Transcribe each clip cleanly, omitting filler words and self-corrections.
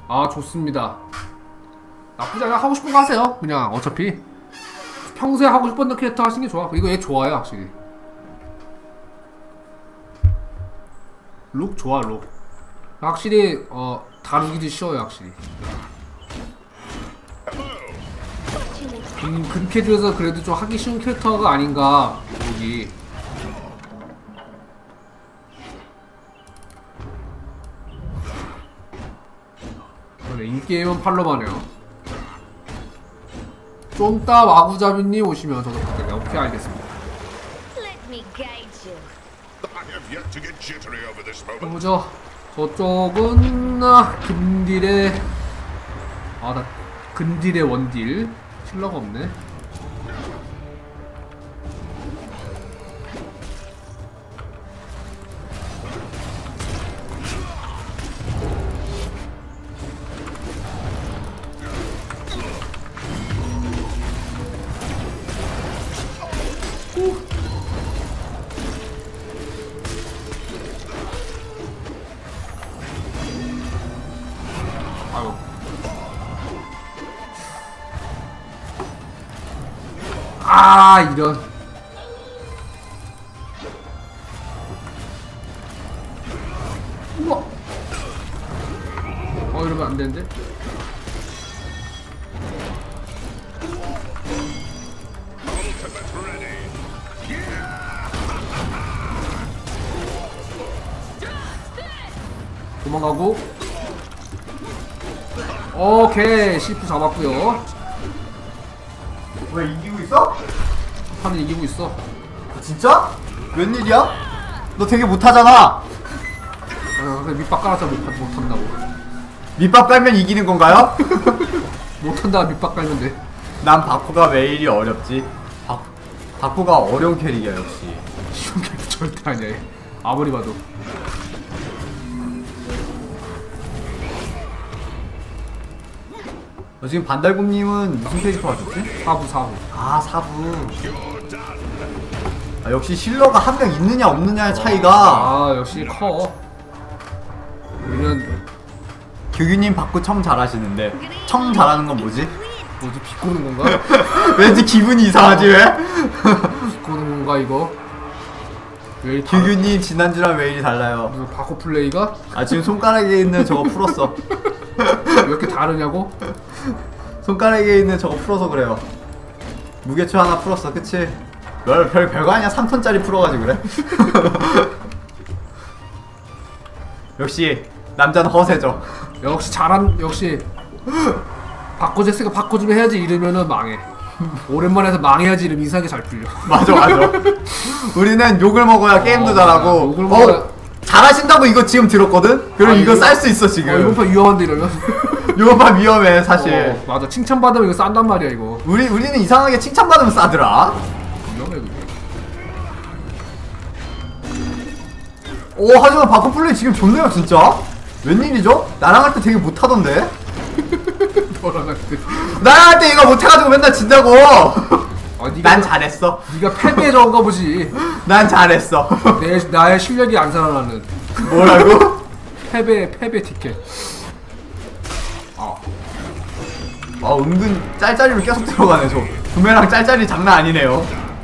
아 좋습니다. 나쁘지 않아. 하고 싶은 거 하세요. 그냥 어차피 평소에 하고 싶었던 캐릭터 하시는 게 좋아. 이거 얘 좋아요 확실히. 룩 좋아 룩. 확실히 다루기도 쉬워요 확실히. 근캐주에서 그래도 좀 하기 쉬운 캐릭터가 아닌가 여기. 인게임은 팔로만 해요. 좀 따 마구잡이님 오시면 저도 갈게요. 오케이 알겠습니다. 보죠. 저쪽은 근딜의 나 근딜의 원딜 힐러가 없네. 이런. 우와. 이러면 안 되는데. 도망가고. 오케이 시프 잡았고요. 왜 이기고 있어? 판은 이기고 있어. 진짜? 웬일이야? 너 되게 못하잖아. 그래 밑밥 깔아서 못한다고. 밑밥 깔면 이기는 건가요? 못한다 밑밥 깔면 돼. 난 바쿠가 왜 이리 어렵지? 바쿠가 어려운 캐릭이야 역시. 쉬운 캐릭터 절대 아니야 얘. 아무리 봐도. 지금 반달곰님은 무슨 캐릭터 하셨지? 사부. 아 사부. 역시 힐러가 한 명 있느냐 없느냐의 차이가. 역시 커. 우리는 규규님 바꾸 청 잘하시는데 청 잘하는 건 뭐지? 비꼬는 건가? 왠지 기분이 이상하지 왜? 비꼬는 건가 이거? 왜 이렇게 규규님 지난주랑 왜 이리 달라요? 무슨 바코 플레이가? 지금 손가락에 있는 저거 풀었어. 왜 이렇게 다르냐고? 손가락에 있는 저거 풀어서 그래요. 무게추 하나 풀었어 그치? 별거 아니야. 3톤짜리 풀어가지고 그래. 역시 남자는 허세죠. 역시 역시 바꿔줬으니까 바꿔주면 해야지. 이러면은 망해. 오랜만에 해서 망해야지 이러면 이상하게 잘 풀려. 맞아. 우리는 욕을 먹어야 게임도 잘하고. 욕을 먹어야... 잘하신다고 이거 지금 들었거든? 그럼 이거 쌀 수 있어 지금. 이번 판 위험한데 이러면. 이번 판 위험해 사실. 맞아 칭찬받으면 이거 싼단 말이야 이거. 우리는 이상하게 칭찬받으면 싸더라. 위험해 그게. 하지만 바코 플레이 지금 좋네요 진짜. 웬일이죠? 나랑 할 때 되게 못하던데? 너랑 할 때. 나랑 할 때 얘가 못해가지고 맨날 진다고. 난 잘했어. 네가 패배에 적은가 보지. 난 잘했어. 나의 실력이 안 살아나는. 뭐라고? 패배 티켓. 은근 짤짤이로 계속 들어가네 저. 구매랑 짤짤이 장난 아니네요.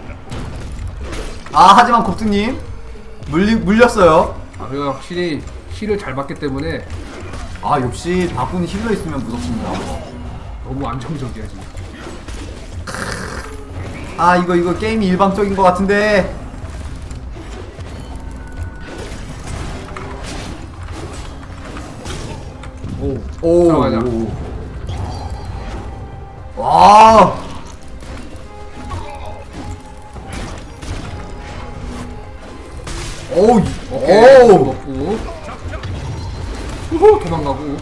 하지만 곱등님 물렸어요. 그리고 확실히 힐을 잘 받기 때문에. 역시 바꾸는 힐러 있으면 무섭습니다. 너무 안정적이야 지금. 이거 게임이 일방적인 것 같은데. 오. 와. 오. 먹고. 도망가고.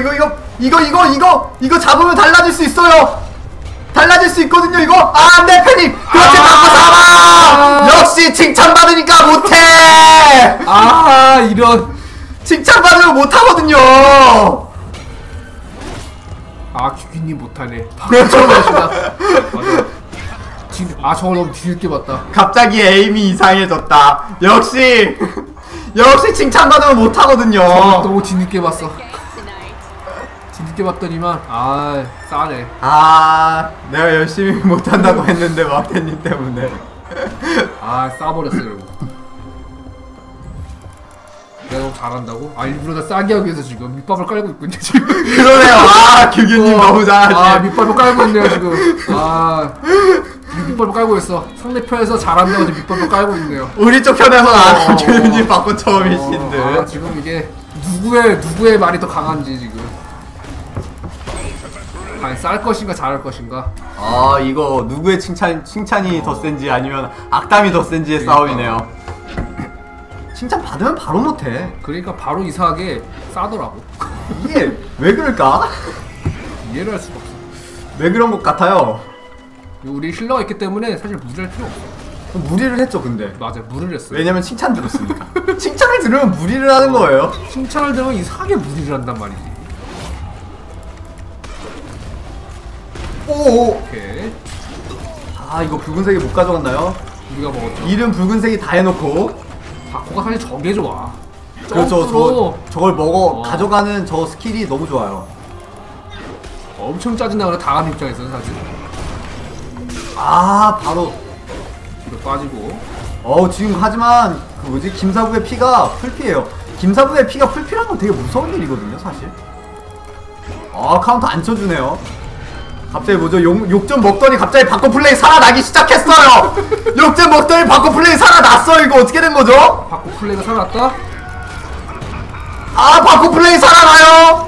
이거 잡으면 달라질 수 있어요. 달라질 수 있거든요 이거. 안돼 패닉. 그렇지 바꿔 잡아. 역시 칭찬받으니까 못해. 이런. 칭찬받으면 못하거든요. 규기님 못하네. 처음 하시다. 맞아. 저걸 너무 뒤늦게 봤다. 갑자기 에임이 이상해졌다. 역시 칭찬받으면 못하거든요. 너무 뒤늦게 봤어. 뒤늦게 봤더니만 아 싸네. 아 내가 열심히 못한다고 했는데 마켓님 때문에. 아 싸버렸어요 결국. 내가 너무 잘한다고? 아 일부러 나 싸게 하기 위해서 지금 밑밥을 깔고 있군요 지금. 그러네요. 아 규규님 너무 잘하시. 아 밑밥을 깔고 있네요 지금. 아 밑밥을 깔고 있어. 상대편에서 잘한다고 지금 밑밥을 깔고 있네요. 우리 쪽 편에서 아 규규님 바꿔 처음이신데. 아 지금 이게 누구의 말이 더 강한지 지금. 과연 쌀 것인가 잘할 것인가. 아 이거 누구의 칭찬이 더 센지 아니면 악담이 더 센지의 그러니까. 싸움이네요. 칭찬 받으면 바로 못해. 그러니까 바로 이상하게 싸더라고. 이게 왜 그럴까? 이해를 할 수가 없어. 왜 그런 것 같아요? 우리 힐러가 있기 때문에 사실 무리할 필요 없어. 무리를 했죠 근데. 맞아 무리를 했어요. 왜냐면 칭찬 들었으니까. 칭찬을 들으면 무리를 하는 거예요. 칭찬을 들으면 이상하게 무리를 한단 말이지. 오오. 오케이. 아 이거 붉은색이 못 가져갔나요? 우리가 먹었죠. 이름 붉은색이 다 해놓고. 바코가 사실 저게 좋아. 그렇죠. 저걸 먹어 어. 가져가는 저 스킬이 너무 좋아요. 엄청 짜증나거든 당하는 입장에서는 사실. 아 바로. 뒤로 빠지고. 지금 하지만 그 뭐지 김사부의 피가 풀피예요. 김사부의 피가 풀피란 건 되게 무서운 일이거든요 사실. 카운터 안 쳐주네요. 갑자기 뭐죠? 욕 좀 먹더니 갑자기 바꿔 플레이 살아나기 시작했어요. 욕 좀 먹더니 바꿔 플레이 살아났어. 이거 어떻게 된 거죠? 바코 플레이가 살아났다? 바꿔 플레이 살아나요.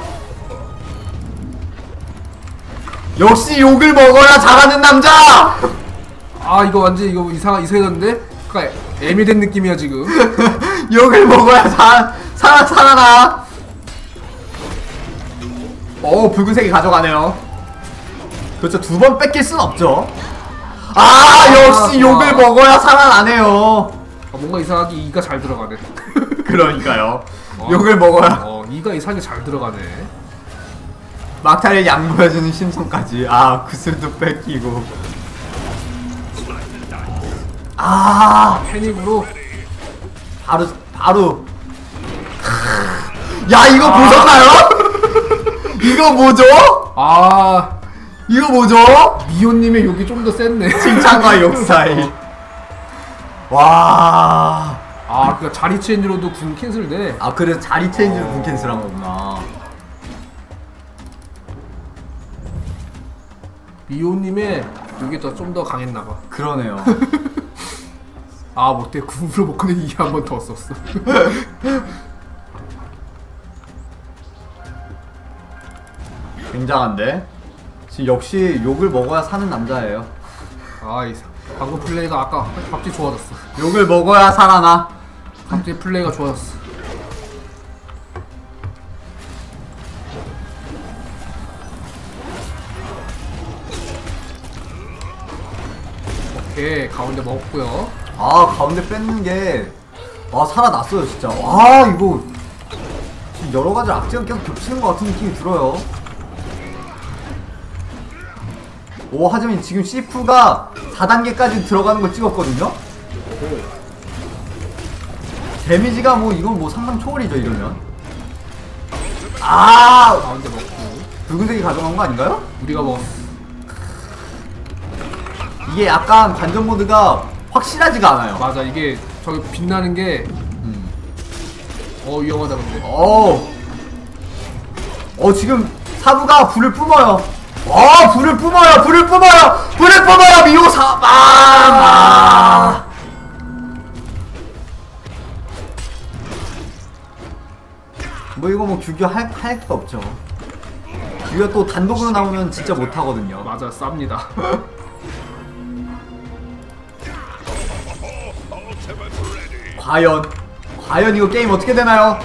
역시 욕을 먹어야 잘하는 남자. 아 이거 완전 이거 이상해졌는데? 그니까 애매된 느낌이야 지금. 욕을 먹어야 살아나. 붉은색이 가져가네요. 그렇죠. 두 번 뺏길 순 없죠. 역시 욕을 먹어야 살아나네요. 뭔가 이상하게 이가 잘 들어가네. 그러니까요. 욕을 먹어야. 이가 이상하게 잘 들어가네. 막타를 양보해주는 심성까지. 구슬도 뺏기고. 패닉으로. 바로. 야, 이거 보셨나요? 이거 뭐죠? 이거 뭐죠? 미호님의 욕이 좀 더 셌네. 칭찬과 욕 사이. 와. 그니까 자리 체인지로도 군 캔슬돼. 그래서 자리 체인지로 군 캔슬한 거구나. 미호님의 욕이 좀 더 강했나봐. 그러네요. 못돼. 궁으로 못 꺼내 이게 한 번 더 썼어. 굉장한데? 지금 역시 욕을 먹어야 사는 남자예요. 방금 플레이가 아까 갑자기 좋아졌어. 욕을 먹어야 살아나. 갑자기 플레이가 좋아졌어. 오케이 가운데 먹었고요. 가운데 뺏는 게 살아났어요 진짜. 이거 지금 여러가지 악재가 계속 겹치는 것 같은 느낌이 들어요. 하지만 지금 시프가 4단계까지 들어가는 걸 찍었거든요? 데미지가 이건 상당 초월이죠 이러면. 가운데 먹고. 붉은색이 가져간 거 아닌가요? 우리가 먹었어. 이게 약간 관전 모드가 확실하지가 않아요. 맞아 이게 저기 빛나는 게 위험하다 근데. 지금 사부가 불을 뿜어요. 불을 뿜어요. 미호사. 이거 규규 할 거 없죠. 규규가 또 단독으로 나오면 진짜 못하거든요. 맞아 쌉니다. 과연 이거 게임 어떻게 되나요?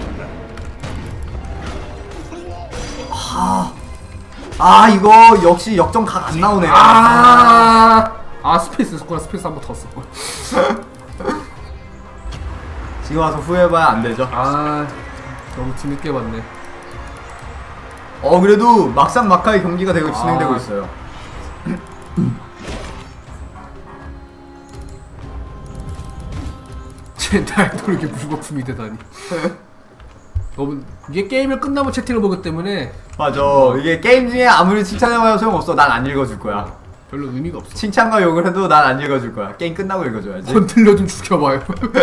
이거 역시 역전 각 안 나오네요. 스페이스 있었구나. 스페이스 한 번 더 썼고. 지금 와서 후회해봐야 안 되죠. 너무 뒤늦게 봤네. 그래도 막상막하의 경기가 진행되고 있어요. 젠달 또 이렇게 물거품이 되다니. 너무 이게 게임을 끝나면 채팅을 보기 때문에 맞아. 이게 게임 중에 아무리 칭찬해봐야 소용없어. 난 안 읽어줄 거야. 별로 의미가 없어. 칭찬과 욕을 해도 난 안 읽어줄 거야. 게임 끝나고 읽어줘야지. 건틀려 좀 죽여봐요.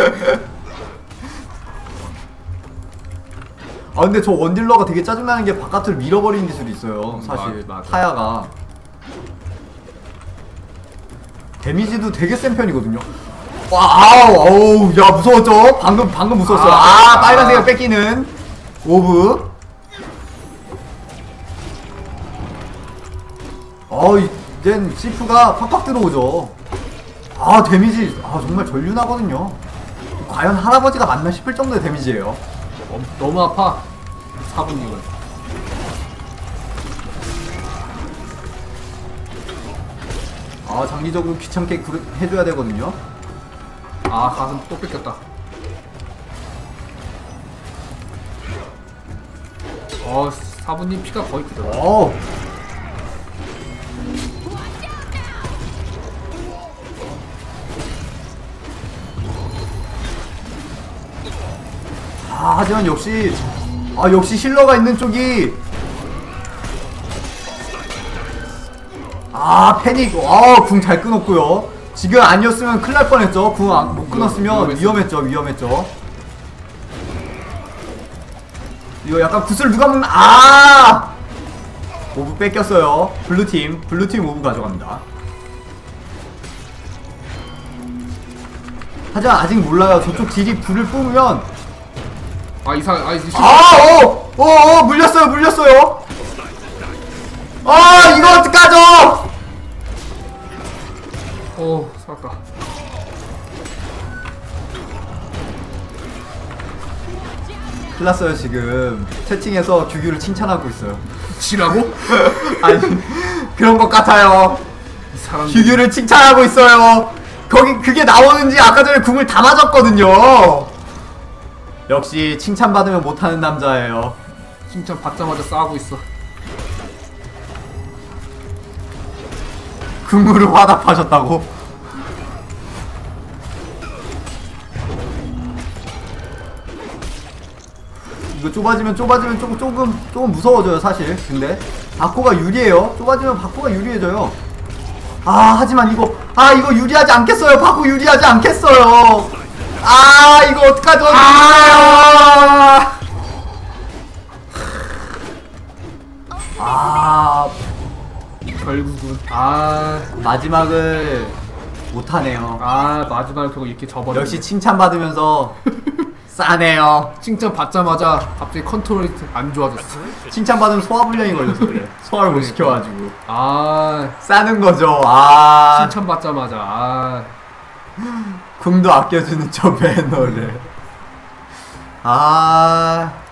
아 근데 저 원딜러가 되게 짜증나는 게 바깥으로 밀어버리는 기술이 있어요. 사실 맞아. 타야가 데미지도 되게 센 편이거든요. 와 아우 야 무서웠죠? 방금 무서웠어요. 빨간색을 뺏기는 오브. 이젠 시프가 팍팍 들어오죠. 데미지 정말 전륜하거든요. 과연 할아버지가 맞나 싶을 정도의 데미지예요. 너무 아파. 4분님은. 장기적으로 귀찮게 해줘야 되거든요. 가슴 또 뺏겼다. 4분님 피가 거의 크더라. 하지만 역시 힐러가 있는 쪽이 패닉. 궁 잘 끊었고요. 지금 아니었으면 큰일 날 뻔했죠. 궁 못 끊었으면 위험했죠. 이거 약간 구슬 누가 먹나? 오브 뺏겼어요. 블루팀 오브 가져갑니다. 하지만 아직 몰라요. 저쪽 딜이 불을 뿜으면 물렸어요. 이거 어떡하죠? 살았다. 큰일났어요. 지금 채팅에서 규규를 칭찬하고 있어요. 지라고? 아니 그런 것 같아요. 규규를 칭찬하고 있어요. 그게 나오는지 아까 전에 궁을 다 맞았거든요. 역시 칭찬받으면 못하는 남자예요. 칭찬 받자마자 싸우고 있어. 궁으로 화답하셨다고? 이거 좁아지면 조금 무서워져요 사실. 근데 바코가 유리해요. 좁아지면 바코가 유리해져요. 하지만 이거 유리하지 않겠어요. 바코 유리하지 않겠어요. 이거 어떡하죠? 결국은 마지막을 못하네요. 마지막에 결국 이렇게 져버려. 역시 칭찬받으면서 싸네요. 칭찬 받자마자 갑자기 컨트롤이 안 좋아졌어. 칭찬받으면 소화불량이 걸려서 그래. 소화를 못 시켜가지고 싸는 거죠. 칭찬 받자마자 궁도 아껴주는 저 배너를.